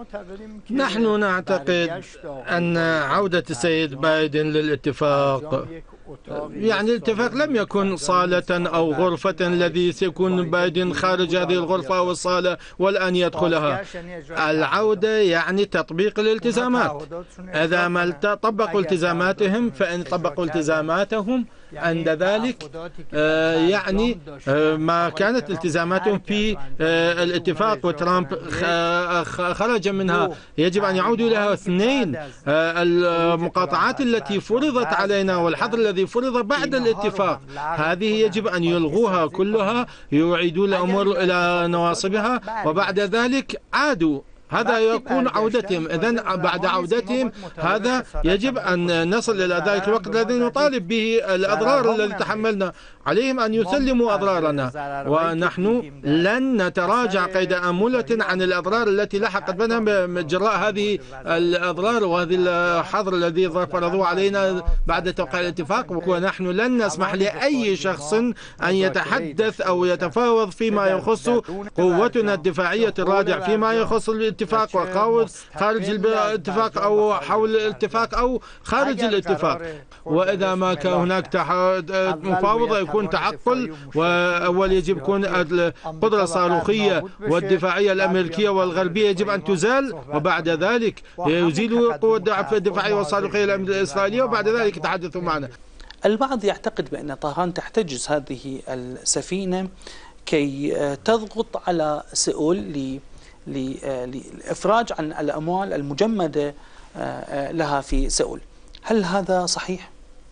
نحن نعتقد أن عودة السيد بايدن للاتفاق، يعني الاتفاق لم يكن صالة أو غرفة الذي سيكون بايدن خارج هذه الغرفة أو الصالة والآن يدخلها. العودة يعني تطبيق الالتزامات. إذا ما طبقوا التزاماتهم فإن طبقوا التزاماتهم عند ذلك يعني ما كانت التزاماتهم في الاتفاق وترامب خرج منها يجب أن يعودوا لها. اثنين، المقاطعات التي فرضت علينا والحظر الذي فرض بعد الاتفاق هذه يجب أن يلغوها كلها، يعيدوا الأمور إلى نواصبها وبعد ذلك عادوا. هذا يكون عودتهم. إذن بعد عودتهم هذا يجب أن نصل إلى ذلك الوقت الذي نطالب به الأضرار التي تحملنا. عليهم أن يسلموا أضرارنا ونحن لن نتراجع قيد آملة عن الأضرار التي لحقت بنا جراء هذه الأضرار وهذه الحظر الذي فرضوه علينا بعد توقيع الاتفاق. ونحن لن نسمح لأي شخص أن يتحدث أو يتفاوض فيما يخص قوتنا الدفاعية الرادع فيما يخص الاتفاق وقاوة خارج الاتفاق أو حول الاتفاق أو خارج الاتفاق. وإذا ما كان هناك مفاوضة يكون تعقل، وأول يجب يكون القدرة الصاروخية والدفاعية الأمريكية والغربية يجب أن تزال، وبعد ذلك يزيلوا قوة الدفاعية والصاروخية الإسرائيلية وبعد ذلك يتحدثوا معنا. البعض يعتقد بأن طهران تحتجز هذه السفينة كي تضغط على سؤول للإفراج عن الأموال المجمدة لها في سؤول. هل هذا صحيح؟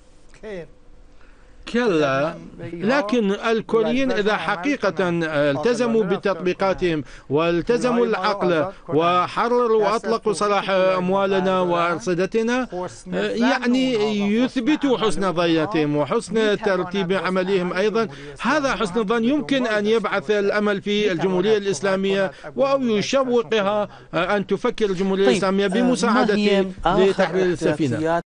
كلا، لكن الكوريين إذا حقيقة التزموا بتطبيقاتهم والتزموا العقل وحرروا وأطلقوا سراح أموالنا وأرصدتنا يعني يثبتوا حسن ظنيتهم وحسن ترتيب عملهم أيضا. هذا حسن الظن يمكن أن يبعث الأمل في الجمهورية الإسلامية أو يشوقها أن تفكر الجمهورية الإسلامية بمساعدة لتحرير السفينة.